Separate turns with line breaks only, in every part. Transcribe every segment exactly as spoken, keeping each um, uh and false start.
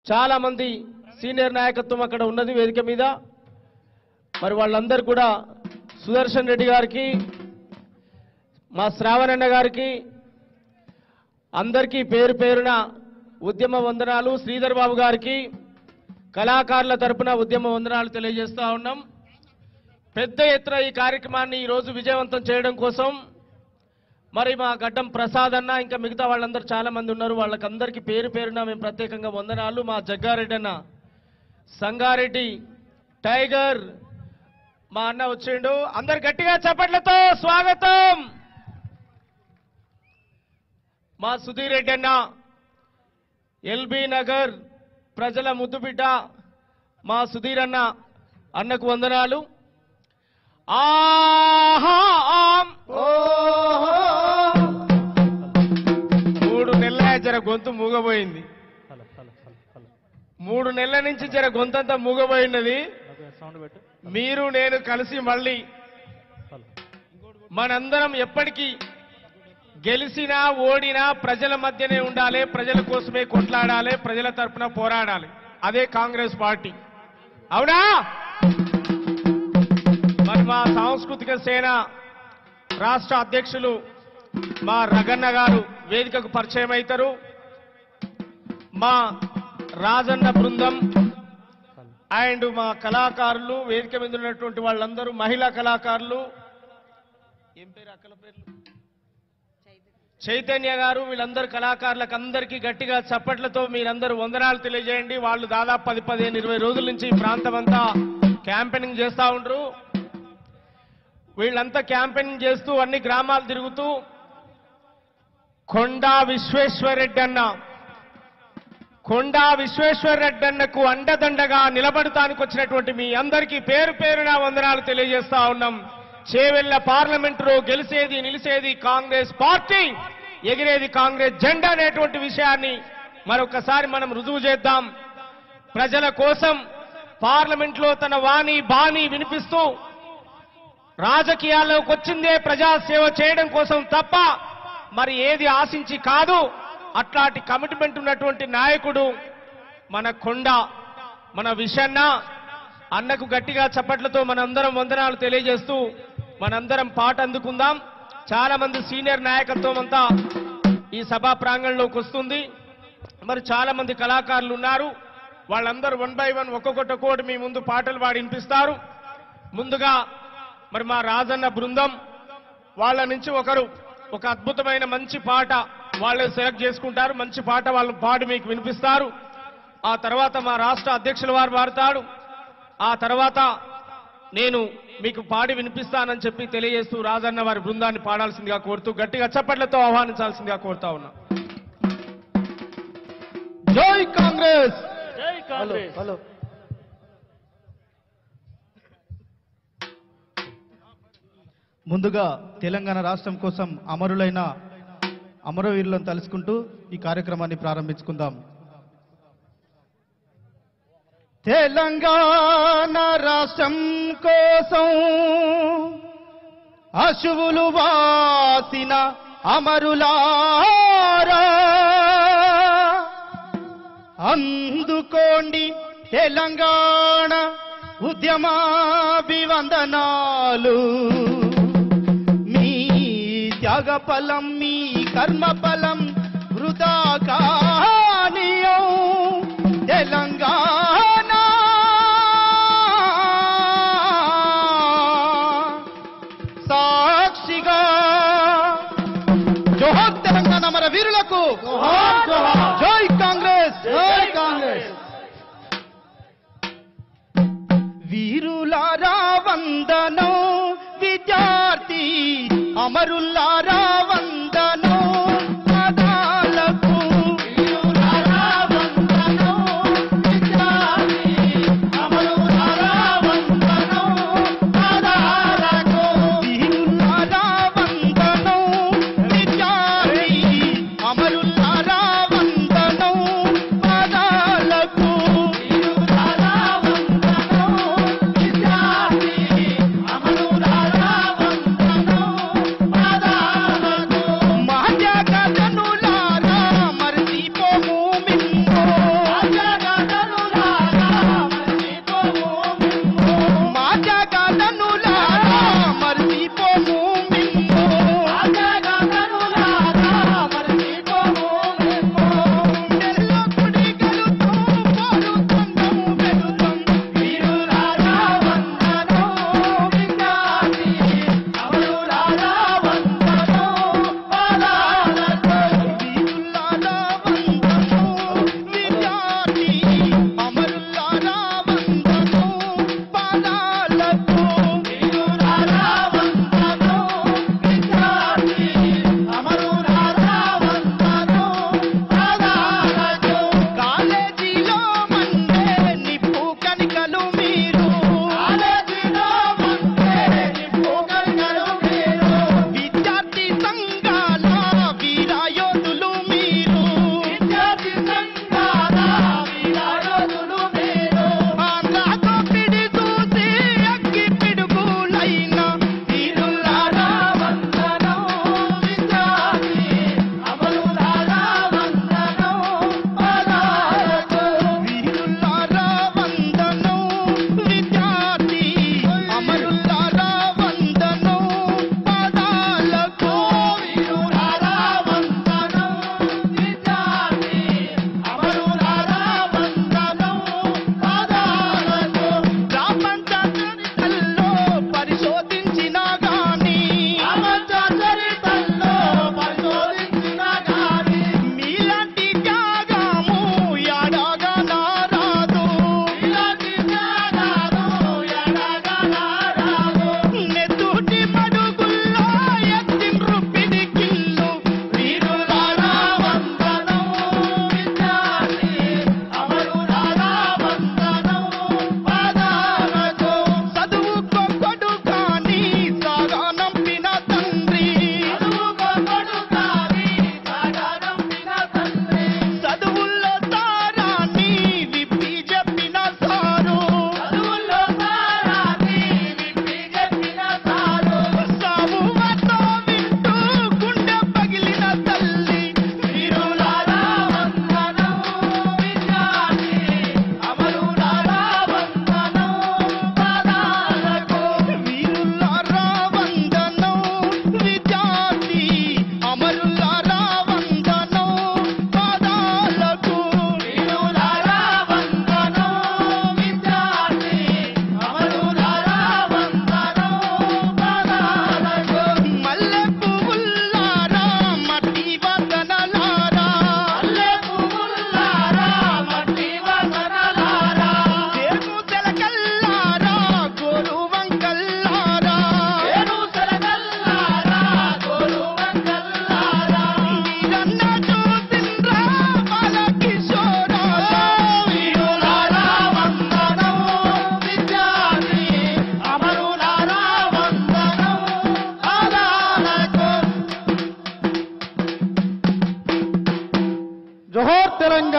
చాలా మంది సీనియర్ నాయకత్వం అక్కడ ఉన్నది వేదిక మీద. మరి వాళ్ళందరూ కూడా సుదర్శన్ రెడ్డి గారికి, మా శ్రావణన్న గారికి అందరికీ పేరు పేరున ఉద్యమ వందనాలు. శ్రీధర్ బాబు గారికి కళాకారుల తరపున ఉద్యమ వందనాలు తెలియజేస్తా ఉన్నాం. పెద్ద ఎత్తున ఈ కార్యక్రమాన్ని ఈరోజు విజయవంతం చేయడం కోసం మరి మా గడ్డం ప్రసాద్ అన్న ఇంకా మిగతా వాళ్ళందరూ చాలా మంది ఉన్నారు. వాళ్ళకందరికీ పేరు పేరున మేము ప్రత్యేకంగా వందనాలు. మా జగ్గారెడ్డి అన్న, సంగారెడ్డి టైగర్ మా అన్న వచ్చిండు. అందరు గట్టిగా చప్పట్లతో స్వాగతం. మా సుధీర్ రెడ్డి అన్న, ఎల్బీ నగర్ ప్రజల ముద్దుబిడ్డ మా సుధీర్ అన్న, అన్నకు వందనాలు. ఆహా మూడు నెలల జర గొంతు మూగబోయింది. మూడు నెలల నుంచి జర గొంతంతా మూగబోయినది. మీరు నేను కలిసి మళ్ళీ మనందరం ఎప్పటికీ గెలిచినా ఓడినా ప్రజల మధ్యనే ఉండాలి, ప్రజల కోసమే కొట్లాడాలి, ప్రజల తరపున పోరాడాలి. అదే కాంగ్రెస్ పార్టీ. అవునా? మరి మా సాంస్కృతిక సేన రాష్ట్ర అధ్యక్షులు మా రగన్న గారు వేదికకు పరిచయం అవుతారు. మా రాజన్న బృందం అండ్ మా కళాకారులు, వేదిక మీద ఉన్నటువంటి వాళ్ళందరూ మహిళా కళాకారులు, ఏం పేరు అక్కల పేర్లు, చైతన్య గారు, వీళ్ళందరూ కళాకారులకు అందరికీ గట్టిగా చప్పట్లతో మీరందరూ వందనాలు తెలియజేయండి. వాళ్ళు దాదాపు పది పదిహేను ఇరవై రోజుల నుంచి ఈ ప్రాంతం అంతా క్యాంపెయినింగ్ చేస్తూ ఉంటారు. వీళ్ళంతా క్యాంపెయినింగ్ చేస్తూ అన్ని గ్రామాలు తిరుగుతూ కొండా విశ్వేశ్వరరెడ్డి అన్న కొండా విశ్వేశ్వరరెడ్డి అన్నకు అండదండగా నిలబడటానికి వచ్చినటువంటి మీ అందరికీ పేరు పేరున వందనాలు తెలియజేస్తా ఉన్నాం. చేవెళ్ల పార్లమెంటులో గెలిచేది నిలిచేది కాంగ్రెస్ పార్టీ, ఎగిరేది కాంగ్రెస్ జెండా అనేటువంటి విషయాన్ని మరొకసారి మనం రుజువు చేద్దాం. ప్రజల కోసం పార్లమెంట్లో తన వాణి బాణి వినిపిస్తూ రాజకీయాల్లోకి వచ్చిందే ప్రజాసేవ చేయడం కోసం తప్ప మరి ఏది ఆశించి కాదు. అట్లాంటి కమిట్మెంట్ ఉన్నటువంటి నాయకుడు మన కొండ, మన విషన్న అన్నకు గట్టిగా చప్పట్లతో మనందరం వందనాలు తెలియజేస్తూ మనందరం పాట అందుకుందాం. చాలా మంది సీనియర్ నాయకత్వం అంతా ఈ సభా ప్రాంగణంలోకి వస్తుంది. మరి చాలా మంది కళాకారులు ఉన్నారు. వాళ్ళందరూ వన్ బై వన్ ఒక్కొక్కటి ఒక్కొక్కటి మీ ముందు పాటలు పాడి వినిపిస్తారు. ముందుగా మరి మా రాజన్న బృందం వాళ్ళ నుంచి ఒకరు ఒక అద్భుతమైన మంచి పాట వాళ్ళే సెలెక్ట్ చేసుకుంటారు. మంచి పాట వాళ్ళు పాడి మీకు వినిపిస్తారు. ఆ తర్వాత మా రాష్ట్ర అధ్యక్షుల వారు పాడతాడు. ఆ తర్వాత నేను మీకు పాడి వినిపిస్తానని చెప్పి తెలియజేస్తూ రాజన్న వారి బృందాన్ని పాడాల్సిందిగా కోరుతూ గట్టిగా చప్పట్లతో ఆహ్వానించాల్సిందిగా కోరుతా ఉన్నా. జై కాంగ్రెస్,
జై కాంగ్రెస్.
హలో
ముందుగా తెలంగాణ రాష్ట్రం కోసం అమరులైన అమరవీరులను తలుచుకుంటూ ఈ కార్యక్రమాన్ని ప్రారంభించుకుందాం. తెలంగాణ రాష్ట్రం కోసం అశువులు వాసిన అమరులారా అందుకోండి తెలంగాణ ఉద్యమాభివందనాలు. మీ త్యాగ ఫలం, మీ కర్మ ఫలం వృధా కానీయం. తెలంగాణ సాక్షిగా జోహార్ తెలంగాణ మన వీరులకు, జై కాంగ్రెస్, జై కాంగ్రెస్. వీరులారా వందనం, విద్యార్థి అమరులారా వందనం, పదాలకు వీరులారా వందనం, విద్యార్థి అమరులారా వందనం, పదాలకు వీరులారా వందనం, విద్యార్థి అమరులారా వందనం, పదాలకు వీరులారా వందనం, విద్యార్థి అమరులారా వందనం, పదాలకు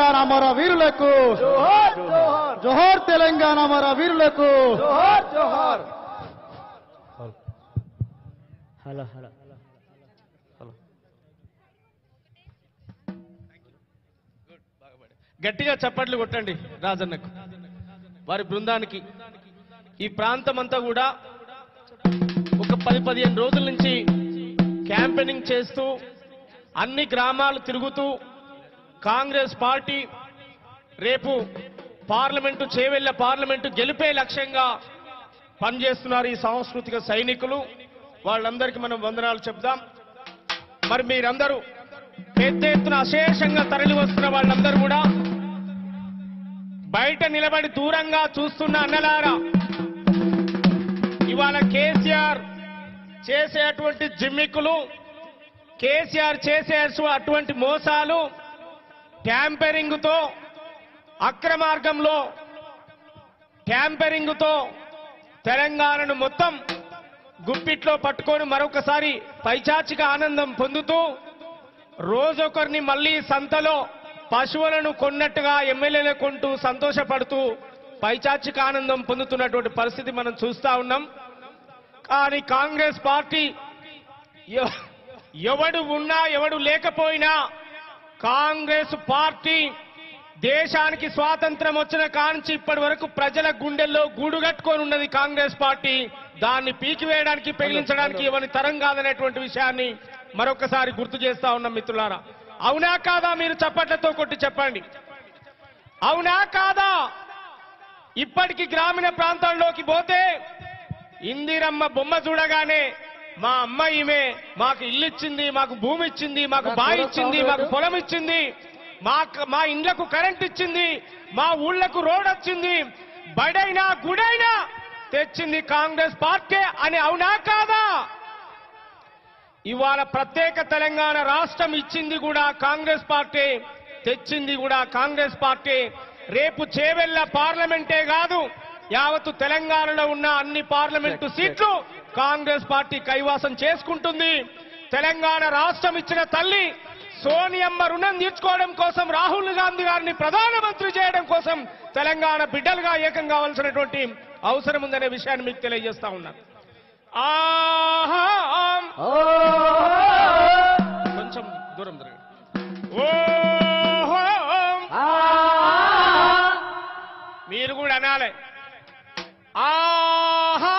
తెలంగాణ అమర వీరులకు జోహార్ తెలంగాణ అమర వీరులకు
హలో హలో
గట్టిగా చప్పట్లు కొట్టండి రాజన్నకు, వారి బృందానికి. ఈ ప్రాంతం అంతా కూడా ఒక పది పదిహేను రోజుల నుంచి క్యాంపెయినింగ్ చేస్తూ అన్ని గ్రామాలు తిరుగుతూ కాంగ్రెస్ పార్టీ రేపు పార్లమెంటు చేవెళ్ల పార్లమెంటు గెలిపే లక్ష్యంగా పనిచేస్తున్నారు ఈ సాంస్కృతిక సైనికులు. వాళ్ళందరికీ మనం వందనాలు చెప్దాం. మరి మీరందరూ పెద్ద ఎత్తున అశేషంగా తరలి వస్తున్న వాళ్ళందరూ కూడా బయట నిలబడి దూరంగా చూస్తున్న అన్నలారా, ఇవాళ కేసీఆర్ చేసే అటువంటి జిమ్మిక్కులు, కేసీఆర్ చేసే అటువంటి మోసాలు, ట్యాంపరింగ్ తో, అక్రమార్గంలో ట్యాంపరింగ్ తో తెలంగాణను మొత్తం గుప్పిట్లో పట్టుకొని మరొకసారి పైచాచిక ఆనందం పొందుతూ రోజొకరిని మళ్లీ సంతలో పశువులను కొన్నట్టుగా ఎమ్మెల్యేలు కొంటూ సంతోషపడుతూ పైచాచిక ఆనందం పొందుతున్నటువంటి పరిస్థితి మనం చూస్తా ఉన్నాం. కానీ కాంగ్రెస్ పార్టీ ఎవడు ఉన్నా ఎవడు లేకపోయినా కాంగ్రెస్ పార్టీ దేశానికి స్వాతంత్రం వచ్చిన కాంచి ఇప్పటి వరకు ప్రజల గుండెల్లో గూడు కట్టుకొని ఉన్నది కాంగ్రెస్ పార్టీ. దాన్ని పీకివేయడానికి పెగిలించడానికి ఎవరి తరం కాదనేటువంటి విషయాన్ని మరొకసారి గుర్తు చేస్తా ఉన్నాం మిత్రులారా. అవునా కాదా? మీరు చప్పట్లతో కొట్టి చెప్పండి. అవునా కాదా? ఇప్పటికి గ్రామీణ ప్రాంతాల్లోకి పోతే ఇందిరమ్మ బొమ్మ చూడగానే మా అమ్మ ఈమె మాకు ఇల్లు ఇచ్చింది, మాకు భూమి ఇచ్చింది, మాకు బావి ఇచ్చింది, మాకు పొలం ఇచ్చింది, మా మా ఇండ్లకు కరెంట్ ఇచ్చింది, మా ఊళ్ళకు రోడ్ వచ్చింది, బడైనా గుడైనా తెచ్చింది కాంగ్రెస్ పార్టీ అని అవునా కాదా? ఇవాళ ప్రత్యేక తెలంగాణ రాష్ట్రం ఇచ్చింది కూడా కాంగ్రెస్ పార్టీ, తెచ్చింది కూడా కాంగ్రెస్ పార్టీ. రేపు చేవెళ్ల పార్లమెంటే కాదు, యావత్తు తెలంగాణలో ఉన్న అన్ని పార్లమెంటు సీట్లు కాంగ్రెస్ పార్టీ కైవాసం చేసుకుంటుంది. తెలంగాణ రాష్ట్రం ఇచ్చిన తల్లి సోనియమ్మ రుణం తీర్చుకోవడం కోసం రాహుల్ గాంధీ గారిని ప్రధానమంత్రి చేయడం కోసం తెలంగాణ బిడ్డలుగా ఏకం కావాల్సినటువంటి అవసరం ఉందనే విషయాన్ని మీకు తెలియజేస్తా ఉన్నాను. ఆహా కొంచెం దూరం జరగండి. ఓహో మీరు కూడా అనాలి. ఆహా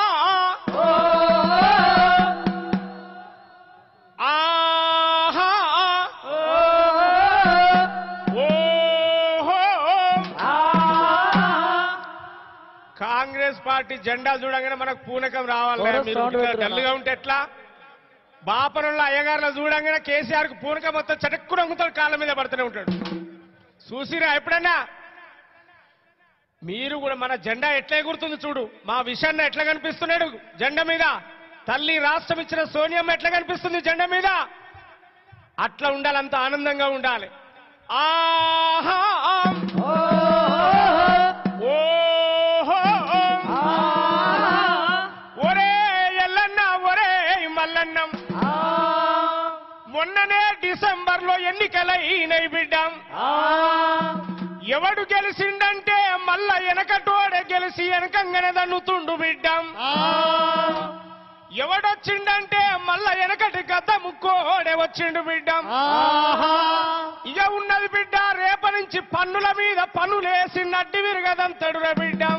ఆహా ఓహో కాంగ్రెస్ పార్టీ జెండా చూడగానే మనకు పూనకం రావాలి. మీరు డల్లుగా ఉంటే ఎట్లా? బాపనంలో అయ్యగారులో చూడంగానే కేసీఆర్ కు పూనకం మొత్తం చటక్కున అంగుతాడు, కాళ్ళ మీద పడుతూనే ఉంటాడు. చూసిరా ఎప్పుడన్నా? మీరు కూడా మన జెండా ఎట్లా ఎగురుతుంది చూడు. మా విషయాన్ని ఎట్లా కనిపిస్తున్నాడు జెండా మీద? తల్లి రాష్ట్రం ఇచ్చిన సోనియమ్మ ఎట్లా కనిపిస్తుంది జెండా మీద? అట్లా ఉండాలి, అంత ఆనందంగా ఉండాలి. ఆహా ఒరే ఎల్లన్న ఒరే మల్లన్నం, మొన్ననే డిసెంబర్ లో ఎన్నికలైనై బిడ్డం. ఎవడు గెలిచిండంటే మళ్ళా వెనకటోడే గెలిచి వెనకంగానే దన్నుతుండు బిడ్డం. ఎవడొచ్చిండంటే మళ్ళా వెనకటి గద్ద ముక్కోడే వచ్చిండు బిడ్డం. ఇక ఉన్నది బిడ్డ రేప నుంచి పన్నుల మీద పన్నులేసి నడ్డి విరగదంతడురా బిడ్డం.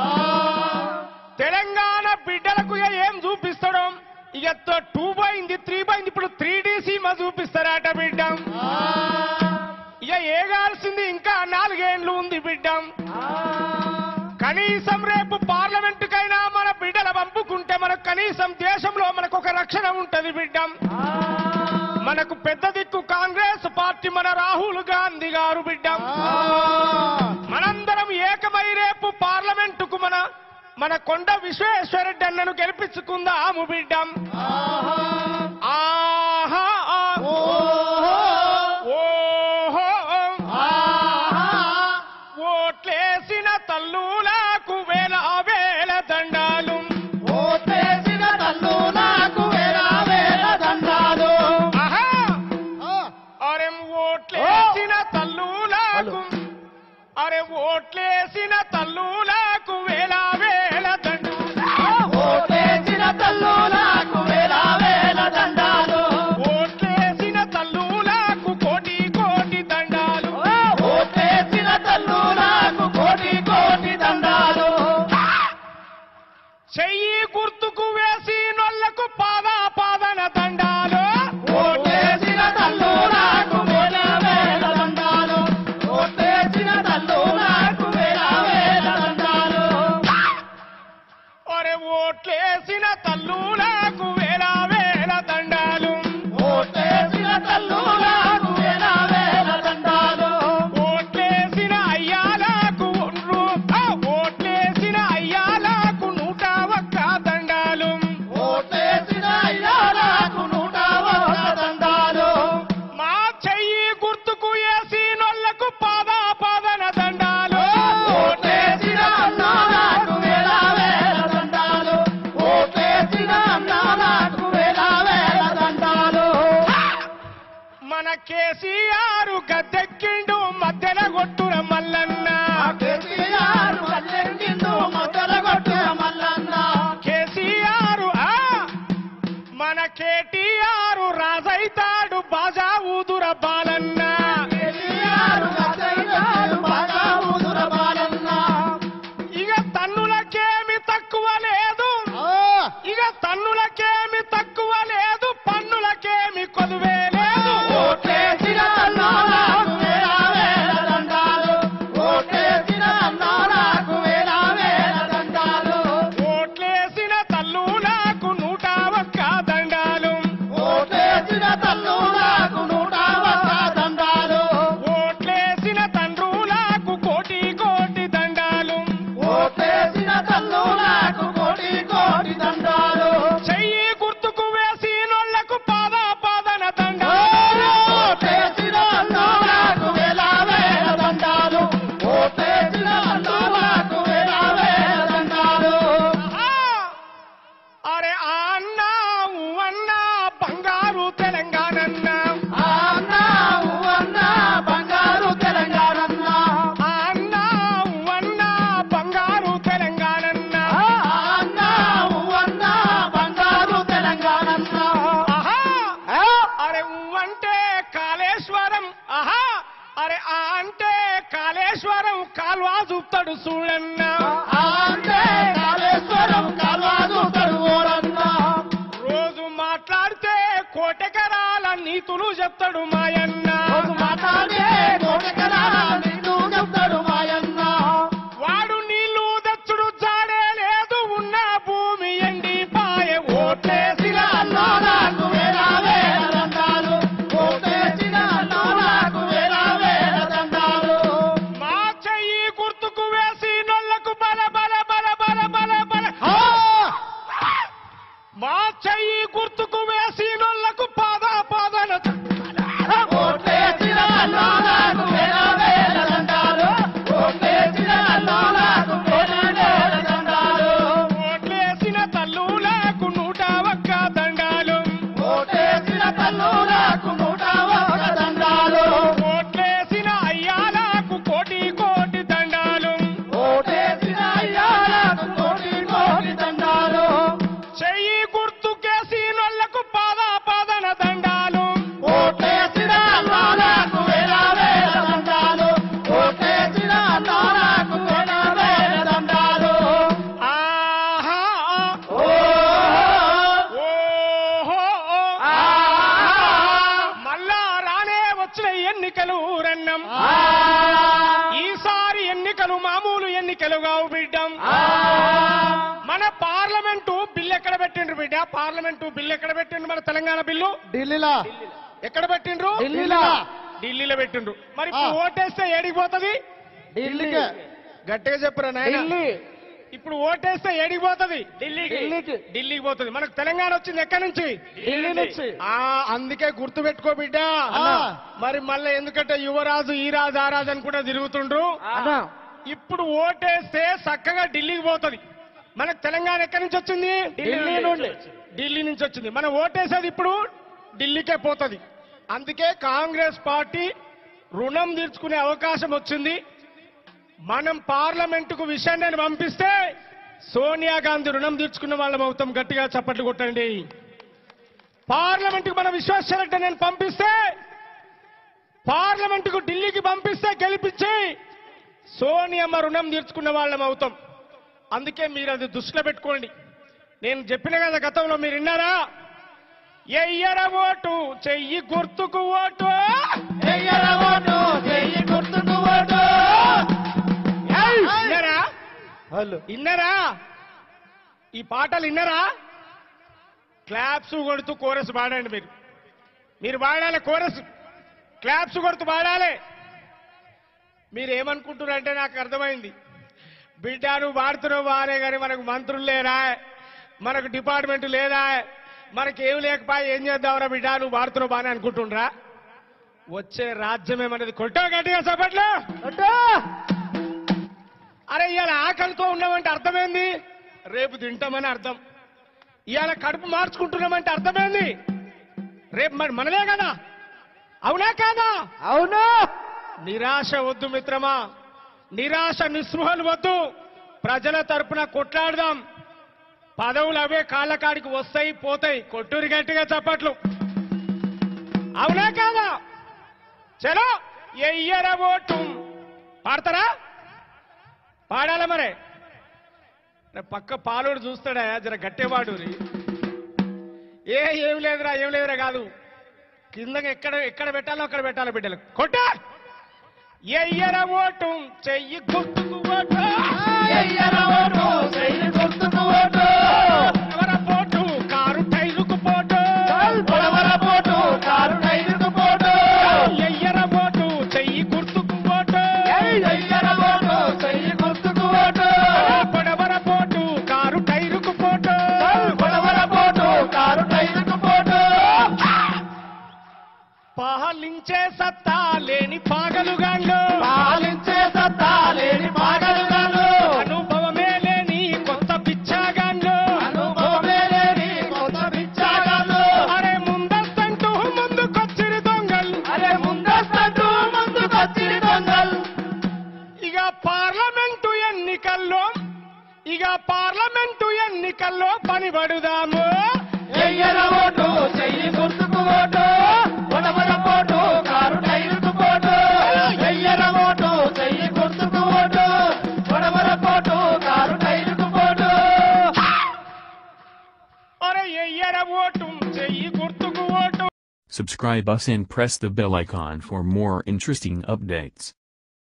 తెలంగాణ బిడ్డలకు ఏం చూపిస్తాడో ఇక టూ పోయింది, త్రీ పోయింది, ఇప్పుడు త్రీ డీ సీమ చూపిస్తారట బిడ్డం. ఇక ఏగాల్సింది ఇంకా నాలుగేళ్లు ఉంది బిడ్డం. కనీసం రేపు పార్లమెంటుకైనా మన బిడ్డల పంపుకుంటే మనకు కనీసం దేశంలో మనకు ఒక రక్షణ ఉంటది బిడ్డం. మనకు పెద్ద దిక్కు కాంగ్రెస్ పార్టీ, మన రాహుల్ గాంధీ గారు బిడ్డం. మనందరం ఏకమై రేపు పార్లమెంటుకు మన మన కొండ విశ్వేశ్వరరెడ్డి అన్నను గెలిపించుకుందాము బిడ్డం. ఆహా ఓట్లేసిన తల్లులకు వేల వేల దండాలు,
ఓట్లేసిన తల్లులకు వేల వేల దండాలు.
ఆహా అరే ఓట్లేసిన తల్లులకు అరే ఓట్లేసిన తల్లులకు వేల వేల దండాలు
ఓటేసిన తల్లులకు వేల వేల దండాలు
ఓట్లేసిన తల్లులకు కోటి కోటి దండాలు
ఓటేసిన తల్లులకు కోటి కోటి దండాలు
చెయ్యి గుర్తుకు వేసి నొల్లకు పాద పాదన దండాలు
ఓటేసిన తల్లులకు వేల వేల దండాలు ఓటేసిన తల్లులకు వేల వేల దండాలు
అరే ఓట్లేసిన తల్లులకు వేల వేల దండాలు
ఓటేసిన తల్లులకు వేల వేల దండాలు
ఓట్లేసిన అయ్యాలకు ఒండ్రు ఆ, ఓట్లేసిన అయ్యాలకు నూట ఒక్క దండాలు
ఓటేసిన అయ్యాలకు నూట ఒక్క దండాలు
మా చెయ్యి గుర్తుకు వేసి నొల్లకు పాద పాదన దండాలు
ఓటేసిన అన్నాలకు వేల వేల దండాలు ఓటేసిన అన్నాలకు వేల వేల దండాలు
మన కేసీఆర్ గద్దెక్కిండు మధ్యన కొట్టుర మల్లన్న
కేసీఆర్ కల్లెంగిండు మొదల కొట్టిన మల్లన్న
కేసీఆర్ ఆ, మన కేటీఆర్ రాజైతాడు బాజా ఊదుర బాలన్న
కేసీఆర్ కల్లెంగాడు బాగా ఊదుర బాలన్న
ఇక తన్నులకేమి తక్కువ లేదు ఇక తన్నులకేమి తక్కువ లేదు పన్నులకేమి కొదువే లేదు
ఓటేసిన అన్నాలకు వేల వేల దండాలు ఓటేసిన అన్నాలకు వేల వేల దండాలు
ఓట్లేసిన తల్లులకు నూట ఒక్క దండాలు
ఓటేసిన తల్లులకు నూట ఒక్క దండాలు
ఓట్లేసిన తండ్రులకు కోటి కోటి దండాలు
ఓటేసిన తల్లులకు కోటి కోటి దండాలు
చెయ్యి గుర్తుకు వేసి నోళ్లకు పాద పాదన దండాలు
ఓటేసిన అన్నాలకు వేల వేల దండాలు ఓటేసిన అన్నాలకు వేల వేల దండాలు
ఆ! అరే ఆ అన్నా ఊ అన్నా బంగారు తెలంగాణన్న
ఆ అన్నా ఊ అన్నా బంగారు తెలంగాణన్న
ఆ అన్నా ఊ అన్నా బంగారు తెలంగాణన్న
ఆ అన్నా ఊ అన్నా బంగారు తెలంగాణన్న
ఆహా! అరే ఊ అంటే కాళేశ్వరం ఆహా అరే ఆ అంటే కాళేశ్వరం కాల్వా చూపుతాడు చూడన్న
ఆ అంటే కాళేశ్వరం కాల్వాదు తరువోరన్న
రోజు మాట్లాడితే కోటెకరాల నీతులు చెప్తాడు మాయన్న
రోజు మాట్లాడే కోటెకరాల నిన్ను చెప్తాడు మాయన్న
వాడు నీళ్లు దచ్చుడు జాడే లేదు ఉన్న భూమి ఎండి పాయ
ఓటేసిన అన్నాలకు వేల వేల దండాలు ఓటేసిన అన్నాలకు వేల వేల దండాలు
మా చెయ్యి గుర్తుకు వేసి నొల్లకు బల బల బల బల బల బల
ఆ!
మా చెయ్యి గుర్తుకు వేసి నొల్లకు పాద పాదన
ఓటేసిన అన్నాలకు వేల వేల దండాలు ఓటేసిన అన్నాలకు వేల వేల దండాలు
ఓట్లేసిన తల్లులకు నూట ఒక్క దండాలు
ఓటేసిన తల్లులకు నూట ఒక్క దండాలు
ఓట్లేసిన అయ్యాలకు కోటి కోటి దండాలు
ఓటేసిన అయ్యాలకు కోటి కోటి దండాలు
చెయ్యి గుర్తుకేసి నొల్లకు పాద పాదన దండాలు
ఓటేసిన అన్నాలకు వేల వేల దండాలు ఓటేసిన అన్నాలకు వేల వేల దండాలు
ఆహా
ఓహో
ఓహో
ఆహా
మళ్ళా రానే వచ్చిన ఎన్నికలు రన్నం
ఆ
ఈసారి ఎన్నికలు మామూలు ఎన్నికలు కావు బిడ్డం
ఆ
మన పార్లమెంటు బిల్లు ఎక్కడ పెట్టిండ్రు బిడ్డ పార్లమెంటు బిల్లు ఎక్కడ పెట్టిండ్రు మన తెలంగాణ బిల్లు
ఢిల్లీలో
ఎక్కడ పెట్టిండ్రు
ఢిల్లీలో
ఢిల్లీలో పెట్టిండ్రు మరి ఇప్పుడు
ఆ.
ఓటేస్తే ఏడికి పోతుంది
ఢిల్లీకే
గట్టిగా చెప్పరా నాయన
ఢిల్లీ
ఇప్పుడు ఓటేస్తే ఏడికి పోతుంది
ఢిల్లీకి
ఢిల్లీకి పోతుంది మనకు తెలంగాణ వచ్చింది ఎక్కడి నుంచి
ఢిల్లీ నుంచి
ఆ అందుకే గుర్తు పెట్టుకో బిడ్డ
అన్నా.
మరి మళ్ళీ ఎందుకంటే యువరాజు ఈ రాజు ఆ రాజు అని కూడా తిరుగుతుండ్రు
అన్నా
ఇప్పుడు ఓటేస్తే చక్కగా ఢిల్లీకి పోతుంది మనకు తెలంగాణ ఎక్కడి నుంచి వచ్చింది
ఢిల్లీ నుండి.
ఢిల్లీ నుంచి వచ్చింది మనం ఓటేసేది ఇప్పుడు ఢిల్లీకే పోతుంది అందుకే కాంగ్రెస్ పార్టీ రుణం తీర్చుకునే అవకాశం వచ్చింది మనం పార్లమెంటుకు విషయాన్ని పంపిస్తే సోనియా గాంధీ రుణం తీర్చుకున్న వాళ్ళం అవుతాం. గట్టిగా చప్పట్లు కొట్టండి. పార్లమెంటుకు మన విశ్వేశ్వరరెడ్డి నేను పంపిస్తే, పార్లమెంటుకు ఢిల్లీకి పంపిస్తే గెలిపించి సోనియమ్మ రుణం తీర్చుకున్న వాళ్ళం అవుతాం. అందుకే మీరు అది దృష్టిలో పెట్టుకోండి. నేను చెప్పిన కదా గతంలో, మీరు విన్నారా? ఎయ్యర ఓటు చెయ్యి గుర్తుకు ఓటు,
ఎయ్యర ఓటు చెయ్యి గుర్తుకు ఓటు.
విన్నారా? విన్నారా? ఈ పాటలు విన్నారా? క్లాప్స్ కొడుతూ కోరస్ పాడండి. మీరు మీరు పాడాలి కోరస్, క్లాప్స్ కొడుతూ పాడాలి. మీరేమనుకుంటున్నారంటే నాకు అర్థమైంది. బిడ్డ నువ్వు పాడుతున్నావు బాగానే, కానీ మనకు మంత్రులు లేరా, మనకు డిపార్ట్మెంట్ లేదా, మనకేం లేకపోయా ఏం చేద్దాంరా బిడ్డ నువ్వు పాడుతున్నావు బాగానే అనుకుంటుండ్రా. వచ్చే రాజ్యమే మనది. కొట్టో గట్టిగా చప్పట్లు. అరే ఇవాళ ఆకలితో ఉన్నామంటే అర్థమైంది, రేపు తింటామని అర్థం. ఇవాళ కడుపు మార్చుకుంటున్నామంటే అర్థమైంది, రేపు మరి మనలే కదా. అవునా కాదా?
అవును.
నిరాశ వద్దు మిత్రమా, నిరాశ నిస్పృహలు వద్దు. ప్రజల తరపున కొట్లాడదాం. పదవులు అవే కాళ్ళ కాడికి వస్తాయి పోతాయి. కొట్టూరి గట్టిగా చప్పట్లు. అవునా కాదా? చలో ఎయ్యర ఓటు పాడతారా? పాడాల మరే. పక్క పాలోడు చూస్తాడా జర గట్టేవాడు. ఏ ఏం లేదురా ఏం లేదురా కాదు, కింద ఎక్కడ ఎక్కడ పెట్టాలో అక్కడ పెట్టాలో బిడ్డలు. కొట్ట ఎయ్యర ఓటు చెయ్యి గుర్తుకు ఓటు,
ఎయ్యర ఓటు చెయ్యి గుర్తుకు ఓటు.
ఎవర పోటు కారు టైరుకు పోటు,
పొడవర పోటు కారు టైరుకు పోటు.
ఎయ్యర ఓటు చెయ్యి గుర్తుకు ఓటు,
ఎయ్యర ఓటు చెయ్యి గుర్తుకు ఓటు.
పొడవర పోటు కారు టైరుకు పోటు,
పొడవర పోటు కారు టైరుకు పోటు.
పాలించే సత్తా లేని పాగలుగాళ్ళు,
పాలించే సత్తా లేని పాగలుగాళ్ళు,
అనుభవమే లేని కొత్త పిచ్చాగాళ్ళు,
అనుభవమే లేని కొత్త పిచ్చాగాళ్ళు.
అరే ముందస్తంటూ ముందుకొచ్చిరి దొంగలు,
అరే ముందస్తూ ముందుకొచ్చిరి దొంగలు.
ఇక పార్లమెంటు ఎన్నికల్లో ఇక పార్లమెంటు ఎన్నికల్లో పనిపడుదాము.
ఎయ్యర ఓటు చెయ్యి గుర్తుకు ఓటు, పొడవర పోటు కారు టైరుకు పోటు. ఎయ్యర ఓటు చెయ్యి గుర్తుకు ఓటు, పొడవర పోటు కారు టైరుకు పోటు.
అరే ఎయ్యర ఓటు చెయ్యి గుర్తుకు vote.
Subscribe us and press the bell icon for more interesting updates.